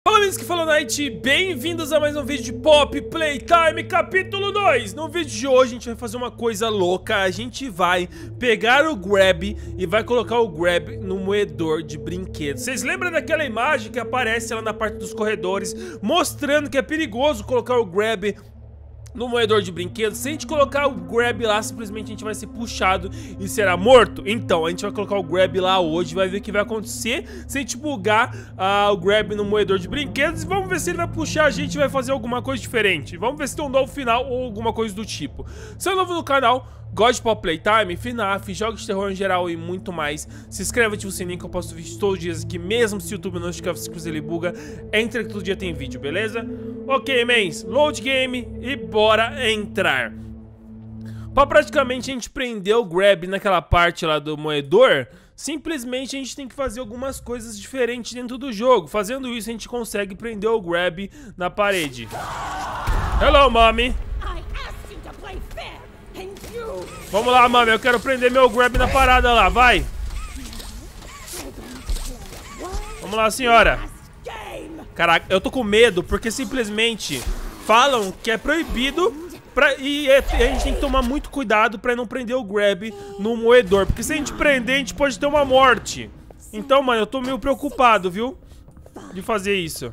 Fala, amigos, que fala Night, bem-vindos a mais um vídeo de Pop Playtime capítulo 2. No vídeo de hoje a gente vai fazer uma coisa louca. A gente vai pegar o Grab e vai colocar o Grab no moedor de brinquedos. Vocês lembram daquela imagem que aparece lá na parte dos corredores, mostrando que é perigoso colocar o Grab no moedor de brinquedos? Se a gente colocar o Grab lá, simplesmente a gente vai ser puxado e será morto. Então, a gente vai colocar o Grab lá hoje, vai ver o que vai acontecer se a gente bugar o Grab no moedor de brinquedos. E vamos ver se ele vai puxar a gente e vai fazer alguma coisa diferente. Vamos ver se tem um novo final ou alguma coisa do tipo. Se é novo no canal, gosta de Pop Playtime, FNAF, jogos de terror em geral e muito mais, se inscreve, ativa o sininho que eu posto vídeos todos os dias aqui, mesmo se o YouTube não estiver se ele buga, entra que todo dia tem vídeo, beleza? Ok, mens, load game e bora entrar. Pra praticamente a gente prender o Grab naquela parte lá do moedor, simplesmente a gente tem que fazer algumas coisas diferentes dentro do jogo. Fazendo isso a gente consegue prender o Grab na parede. Hello, mommy. Vamos lá, mami, eu quero prender meu Grab na parada lá, vai. Vamos lá, senhora. Caraca, eu tô com medo porque simplesmente falam que é proibido e a gente tem que tomar muito cuidado pra não prender o Grab no moedor, porque se a gente prender, a gente pode ter uma morte. Então, mano, eu tô meio preocupado, viu, de fazer isso.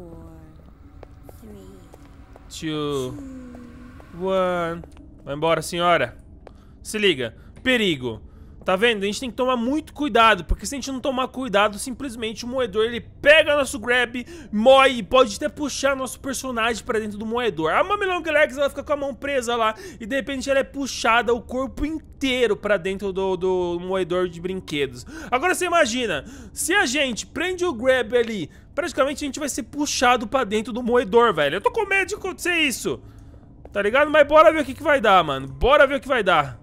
2, 1. Vai embora, senhora. Se liga, perigo. Tá vendo? A gente tem que tomar muito cuidado, porque se a gente não tomar cuidado, simplesmente o moedor, ele pega nosso Grab, moe e pode até puxar nosso personagem pra dentro do moedor. A Mami Long Legs, ela fica com a mão presa lá e de repente ela é puxada o corpo inteiro pra dentro do moedor de brinquedos. Agora você imagina, se a gente prende o Grab ali, praticamente a gente vai ser puxado pra dentro do moedor, velho. Eu tô com medo de acontecer isso, tá ligado? Mas bora ver o que vai dar, mano. Bora ver o que vai dar.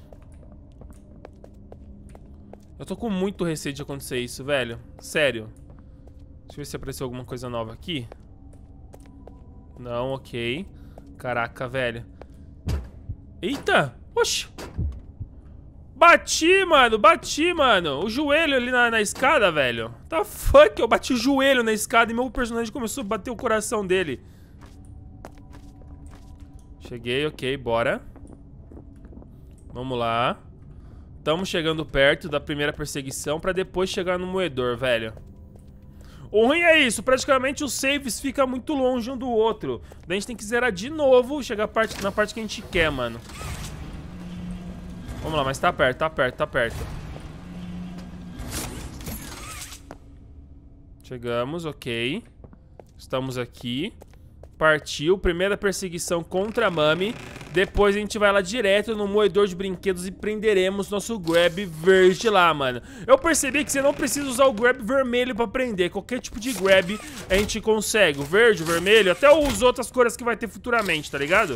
Eu tô com muito receio de acontecer isso, velho. Sério. Deixa eu ver se apareceu alguma coisa nova aqui. Não, ok. Caraca, velho. Eita! Oxi! Bati, mano! Bati, mano! O joelho ali na escada, velho. Tá fuck? Eu bati o joelho na escada e meu personagem começou a bater o coração dele. Cheguei, ok, bora. Vamos lá. Estamos chegando perto da primeira perseguição pra depois chegar no moedor, velho. O ruim é isso, praticamente os saves ficam muito longe um do outro. Daí a gente tem que zerar de novo, chegar na parte que a gente quer, mano. Vamos lá, mas tá perto, tá perto, tá perto. Chegamos, ok. Estamos aqui. Partiu, primeira perseguição contra a Mami. Depois a gente vai lá direto no moedor de brinquedos e prenderemos nosso Grab verde lá, mano. Eu percebi que você não precisa usar o Grab vermelho pra prender. Qualquer tipo de Grab a gente consegue. O verde, o vermelho, até as outras cores que vai ter futuramente, tá ligado?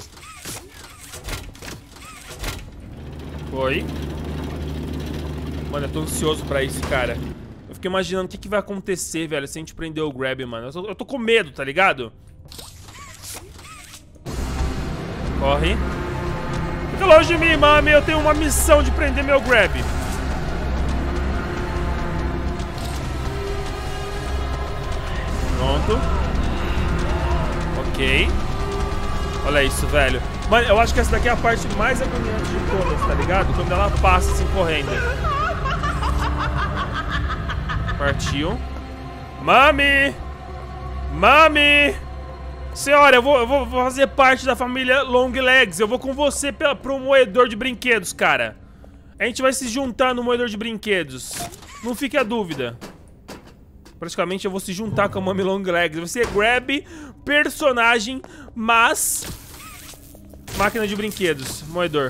Foi. Mano, eu tô ansioso pra isso, cara. Eu fiquei imaginando o que vai acontecer, velho, se a gente prender o Grab, mano. Eu tô com medo, tá ligado? Corre. Fica longe de mim, mami. Eu tenho uma missão de prender meu Grab. Pronto. Ok. Olha isso, velho. Mano, eu acho que essa daqui é a parte mais agoniante de todas, tá ligado? Quando ela passa assim, correndo. Partiu. Mami! Mami! Senhora, eu vou fazer parte da família Long Legs. Eu vou com você pro moedor de brinquedos, cara. A gente vai se juntar no moedor de brinquedos. Não fique a dúvida. Praticamente eu vou se juntar com a Mami Long Legs. Vai ser Grab, personagem, mas máquina de brinquedos, moedor.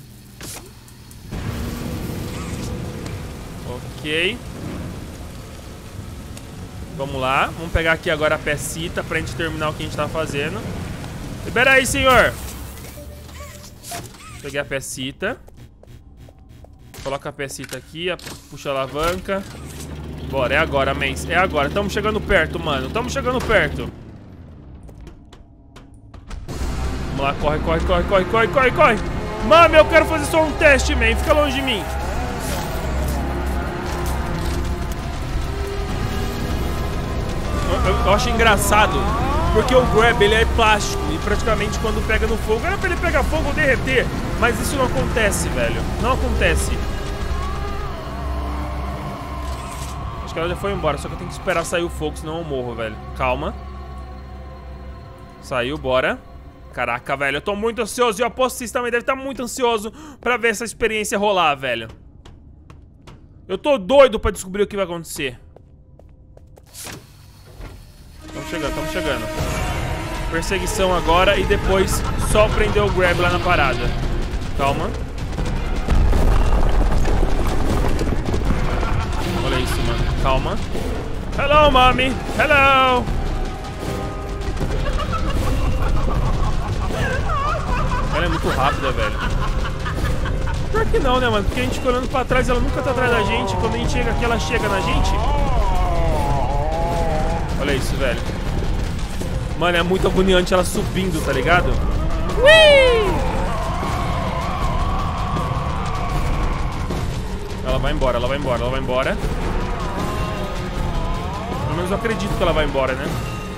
Ok. Vamos lá, vamos pegar aqui agora a pecita pra gente terminar o que a gente tá fazendo. Libera aí, senhor. Peguei a pecita. Coloca a pecita aqui, puxa a alavanca. Bora, é agora, mens. É agora, tamo chegando perto, mano. Tamo chegando perto. Vamos lá, corre, corre, corre, corre, corre, corre, corre. Mami, eu quero fazer só um teste, man. Fica longe de mim. eu acho engraçado, porque o grab, ele é plástico e praticamente quando pega no fogo, era pra ele pegar fogo ou derreter, mas isso não acontece, velho. Não acontece. Acho que ela já foi embora, só que eu tenho que esperar sair o fogo, senão eu morro, velho. Calma. Saiu, bora. Caraca, velho, eu tô muito ansioso e eu aposto que vocês também devem estar muito ansioso pra ver essa experiência rolar, velho. Eu tô doido pra descobrir o que vai acontecer. Estamos chegando. Perseguição agora e depois só prender o grab lá na parada. Calma. Olha isso, mano. Calma. Hello, mommy. Hello. Ela é muito rápida, velho. Pior que não, né, mano? Porque a gente fica olhando pra trás, ela nunca tá atrás da gente. Quando a gente chega aqui, ela chega na gente. Olha isso, velho. Mano, é muito agoniante ela subindo, tá ligado? Ui! Ela vai embora, ela vai embora, ela vai embora. Pelo menos eu acredito que ela vai embora, né?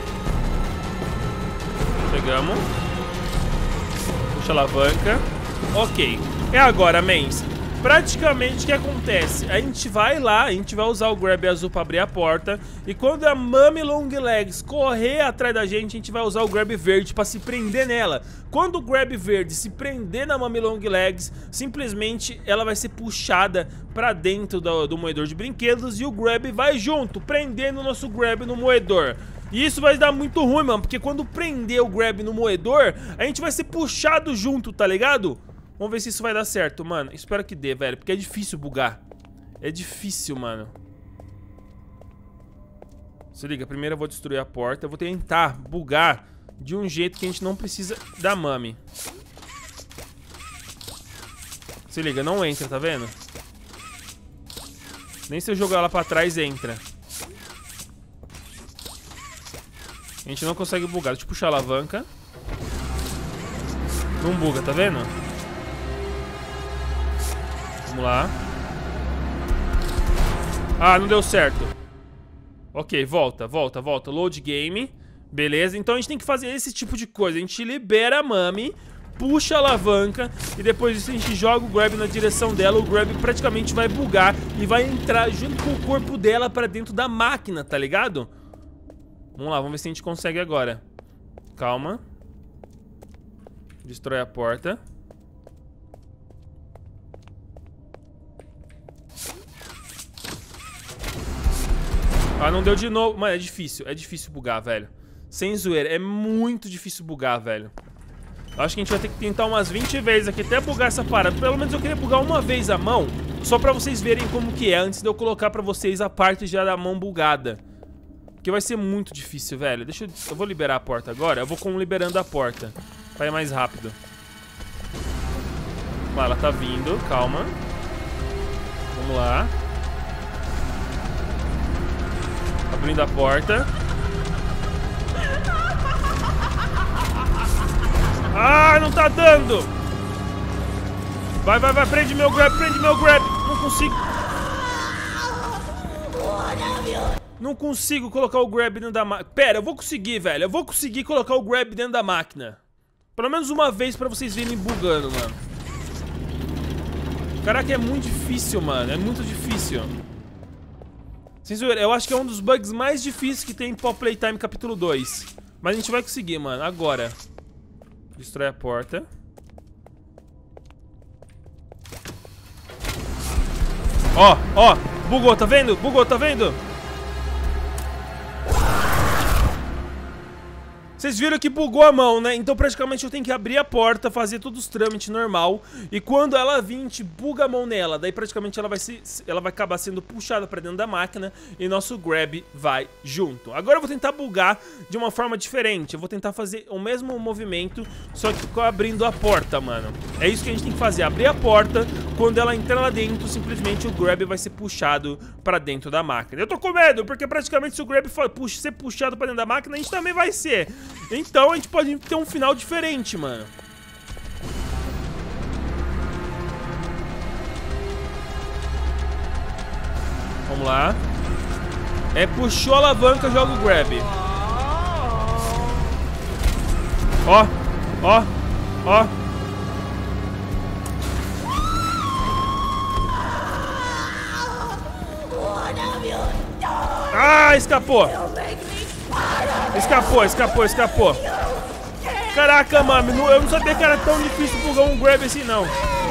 Chegamos. Puxa a alavanca. Ok. É agora, mens. Praticamente o que acontece? A gente vai lá, a gente vai usar o grab azul pra abrir a porta. E quando a Mami Longlegs correr atrás da gente, a gente vai usar o grab verde pra se prender nela. Quando o grab verde se prender na Mami Longlegs, simplesmente ela vai ser puxada pra dentro do moedor de brinquedos. E o grab vai junto, prendendo o nosso grab no moedor. E isso vai dar muito ruim, mano, porque quando prender o grab no moedor, a gente vai ser puxado junto, tá ligado? Vamos ver se isso vai dar certo, mano. Espero que dê, velho, porque é difícil bugar. É difícil, mano. Se liga, primeiro eu vou destruir a porta. Eu vou tentar bugar de um jeito que a gente não precisa da Mami. Se liga, não entra, tá vendo? Nem se eu jogar ela pra trás, entra. A gente não consegue bugar. Deixa eu puxar a alavanca. Não buga, tá vendo? Vamos lá. Ah, não deu certo. Ok, volta. Load game. Beleza, então a gente tem que fazer esse tipo de coisa. A gente libera a Mami, puxa a alavanca e depois disso a gente joga o grab na direção dela. O grab praticamente vai bugar e vai entrar junto com o corpo dela pra dentro da máquina, tá ligado? Vamos lá, vamos ver se a gente consegue agora. Calma. Destrói a porta. Ah, não deu de novo. Mano, é difícil bugar, velho. Sem zoeira, é muito difícil bugar, velho. Eu acho que a gente vai ter que tentar umas 20 vezes aqui até bugar essa parada. Pelo menos eu queria bugar uma vez a mão, só pra vocês verem como que é, antes de eu colocar pra vocês a parte já da mão bugada. Porque vai ser muito difícil, velho. Eu vou liberar a porta agora. Eu vou liberando a porta pra ir mais rápido. Lá, ela tá vindo, calma. Vamos lá. Abrindo a porta. Ah, não tá dando. Vai, prende meu grab, Não consigo. Não consigo colocar o grab dentro da máquina. Pera, eu vou conseguir, velho. Eu vou conseguir colocar o grab dentro da máquina. Pelo menos uma vez pra vocês verem bugando, mano. Caraca, é muito difícil, mano. É muito difícil. Sem zoeira, eu acho que é um dos bugs mais difíceis que tem em Pop Playtime capítulo 2. Mas a gente vai conseguir, mano. Agora. Destrói a porta. Ó. Bugou, tá vendo? Vocês viram que bugou a mão, né? Então praticamente eu tenho que abrir a porta, fazer todos os trâmites normal. E quando ela vir, a gente buga a mão nela. Daí praticamente ela vai acabar sendo puxada pra dentro da máquina e nosso grab vai junto. Agora eu vou tentar bugar de uma forma diferente. Eu vou tentar fazer o mesmo movimento, só que abrindo a porta, mano. É isso que a gente tem que fazer, abrir a porta. Quando ela entrar lá dentro, simplesmente o grab vai ser puxado pra dentro da máquina. Eu tô com medo, porque praticamente se o grab ser puxado pra dentro da máquina, a gente também vai ser. Então a gente pode ter um final diferente, mano. Vamos lá. É puxou a alavanca, joga o grab. Ó, ó, ó. Ah, escapou. Escapou, escapou, escapou. Caraca, mano, eu não sabia que era tão difícil bugar um grab assim, não.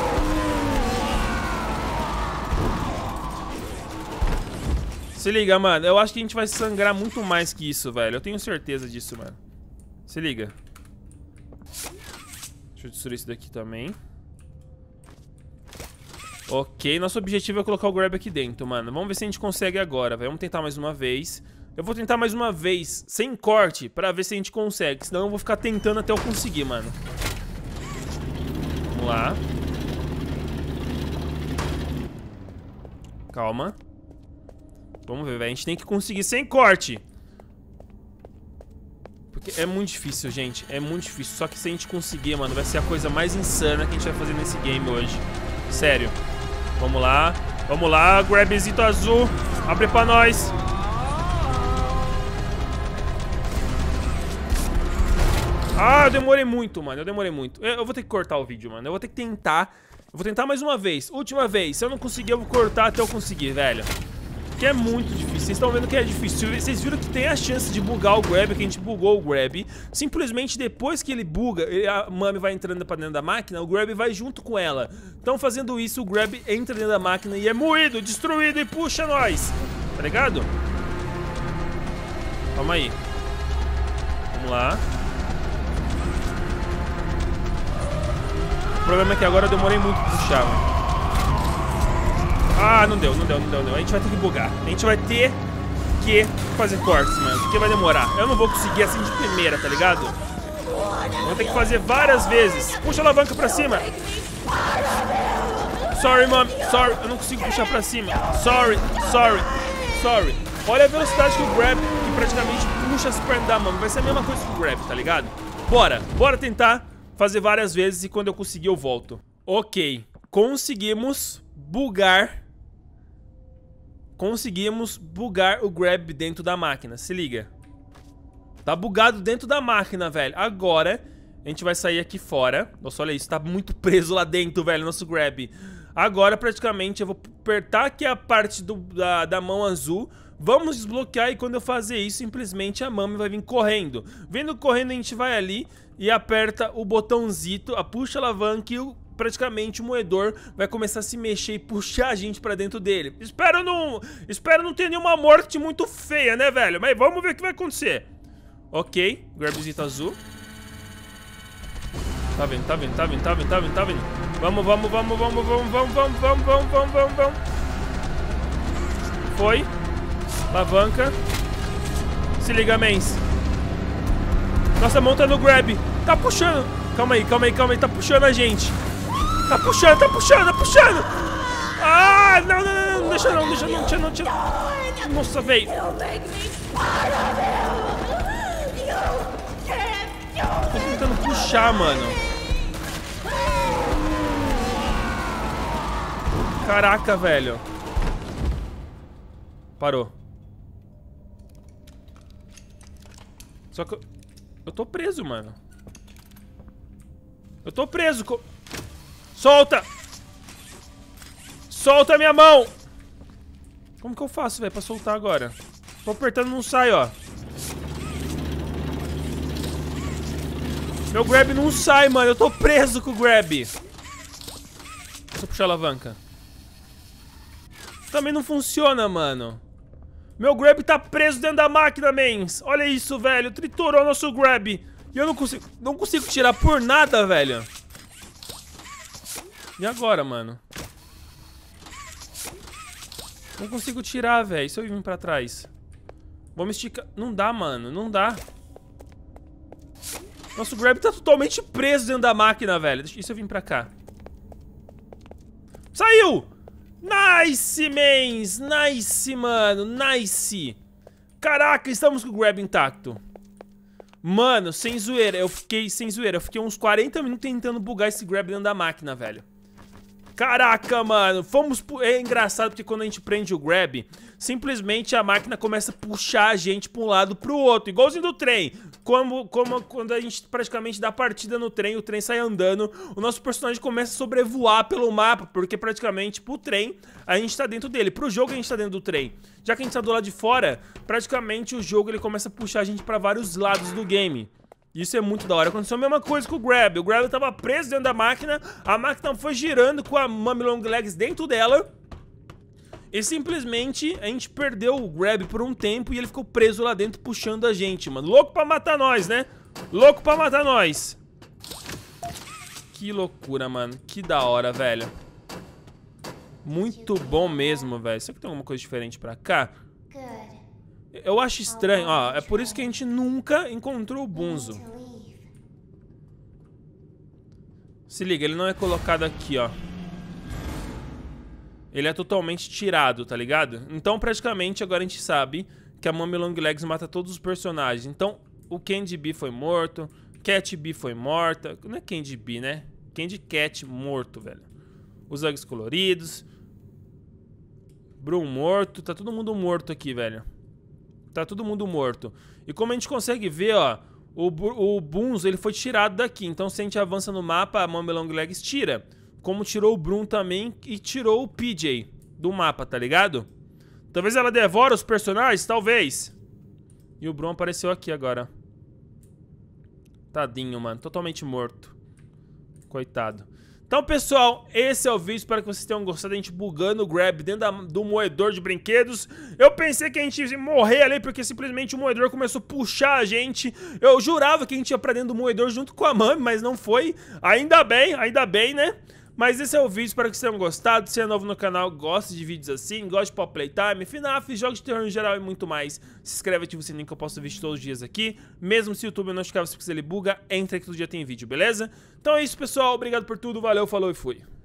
Se liga, mano, eu acho que a gente vai sangrar muito mais que isso, velho. Eu tenho certeza disso, mano. Se liga. Deixa eu destruir isso daqui também. Ok, nosso objetivo é colocar o grab aqui dentro, mano. Vamos ver se a gente consegue agora, velho. Vamos tentar mais uma vez. Eu vou tentar mais uma vez, sem corte, pra ver se a gente consegue. Senão eu vou ficar tentando até eu conseguir, mano. Vamos lá. Calma. Vamos ver, velho. A gente tem que conseguir sem corte. Porque é muito difícil, gente. É muito difícil. Só que se a gente conseguir, mano, vai ser a coisa mais insana que a gente vai fazer nesse game hoje. Sério. Vamos lá. Vamos lá. Grabzito azul. Abre pra nós. Ah, eu demorei muito, mano. Eu demorei muito. Eu vou ter que cortar o vídeo, mano. Eu vou ter que tentar. Eu vou tentar mais uma vez. Última vez. Se eu não conseguir, eu vou cortar até eu conseguir, velho. Que é muito difícil. Vocês estão vendo que é difícil. Vocês viram que tem a chance de bugar o grab, que a gente bugou o grab. Simplesmente depois que ele buga, a Mami vai entrando pra dentro da máquina, o grab vai junto com ela. Então fazendo isso, o grab entra dentro da máquina e é moído, destruído e puxa nós. Tá ligado? Calma aí. Vamos lá. O problema é que agora eu demorei muito pra puxar, mano. Ah, não deu. A gente vai ter que bugar. A gente vai ter que fazer cortes, mano. Porque vai demorar. Eu não vou conseguir assim de primeira, tá ligado? Vou ter que fazer várias vezes. Puxa a alavanca pra cima. Sorry, mom. Sorry. Eu não consigo puxar pra cima. Sorry. Olha a velocidade que o grab, que praticamente puxa as pernas da mão. Vai ser a mesma coisa que o grab, tá ligado? Bora tentar fazer várias vezes e quando eu conseguir eu volto. Ok. Conseguimos bugar o grab dentro da máquina. Se liga. Tá bugado dentro da máquina, velho. Agora a gente vai sair aqui fora. Nossa, olha isso. Tá muito preso lá dentro, velho, nosso grab. Agora praticamente eu vou apertar aqui a parte da mão azul. Vamos desbloquear e quando eu fazer isso, simplesmente a Mami vai vir correndo. Vindo correndo, a gente vai ali e aperta o botãozito, puxa a alavanca e praticamente o moedor vai começar a se mexer e puxar a gente pra dentro dele. Espero não ter nenhuma morte muito feia, né, velho? Mas vamos ver o que vai acontecer. Ok, grabzito azul. Tá vendo. Vamos. Foi. Alavanca. Se liga, mens. Nossa mão tá no grab. Tá puxando. Calma aí. Tá puxando a gente. Tá puxando. Ah, não. Deixa não. Nossa, velho. Tô tentando puxar, mano. Caraca, velho. Parou. Só que eu tô preso, mano. Eu tô preso. Solta! Solta a minha mão! Como que eu faço, velho, pra soltar agora? Tô apertando, não sai, ó. Meu grab não sai, mano. Eu tô preso com o grab. Deixa eu puxar a alavanca. Também não funciona, mano. Meu grab tá preso dentro da máquina, mens. Olha isso, velho. Triturou nosso grab. E eu não consigo tirar por nada, velho. E agora, mano? Não consigo tirar, velho. E se eu vir pra trás? Vamos esticar. Não dá, mano. Não dá. Nosso grab tá totalmente preso dentro da máquina, velho. E se eu vir pra cá? Saiu! Nice, mens! Nice, mano! Nice! Caraca, estamos com o grab intacto. Mano, sem zoeira. Eu fiquei uns 40 minutos tentando bugar esse grab dentro da máquina, velho. Caraca, mano, é engraçado porque quando a gente prende o grab, simplesmente a máquina começa a puxar a gente pra um lado pro outro, igualzinho do trem. Como quando a gente praticamente dá partida no trem, o trem sai andando, o nosso personagem começa a sobrevoar pelo mapa, porque praticamente pro trem a gente tá dentro dele, pro jogo a gente tá dentro do trem. Já que a gente tá do lado de fora, praticamente o jogo ele começa a puxar a gente pra vários lados do game. Isso é muito da hora. Aconteceu a mesma coisa com o grab. O grab tava preso dentro da máquina, a máquina foi girando com a Mummy Long Legs dentro dela. E simplesmente a gente perdeu o grab por um tempo e ele ficou preso lá dentro puxando a gente, mano. Louco pra matar nós, né? Louco pra matar nós. Que loucura, mano. Que da hora, velho. Muito bom mesmo, velho. Será que tem alguma coisa diferente pra cá? Eu acho estranho, ó, é por isso que a gente nunca encontrou o Bunzo. Se liga, ele não é colocado aqui, ó. Ele é totalmente tirado, tá ligado? Então, praticamente, agora a gente sabe que a Mummy Long Legs mata todos os personagens. Então, o Candy Bee foi morto, Cat Bee foi morta. Não é Candy Bee, né? Candy Cat morto, velho. Os Uggs coloridos. Broom morto. Tá todo mundo morto aqui, velho. Tá todo mundo morto. E como a gente consegue ver, ó, o Bunzo, ele foi tirado daqui. Então se a gente avança no mapa, a Mummy Long Legs tira. Como tirou o Broom também e tirou o PJ do mapa, tá ligado? Talvez ela devore os personagens, talvez. E o Broom apareceu aqui agora. Tadinho, mano. Totalmente morto. Coitado. Então, pessoal, esse é o vídeo. Espero que vocês tenham gostado da gente bugando o grab dentro do moedor de brinquedos. Eu pensei que a gente ia morrer ali, porque simplesmente o moedor começou a puxar a gente. Eu jurava que a gente ia pra dentro do moedor junto com a Mummy, mas não foi. Ainda bem, né? Mas esse é o vídeo, espero que vocês tenham gostado. Se é novo no canal, gosta de vídeos assim, gosta de Pop Playtime, FNAF, jogos de terror em geral e muito mais. Se inscreve, ativa o sininho que eu posto vídeo todos os dias aqui. Mesmo se o YouTube não notificar você porque ele buga, entra que todo dia tem vídeo, beleza? Então é isso, pessoal. Obrigado por tudo, valeu, falou e fui.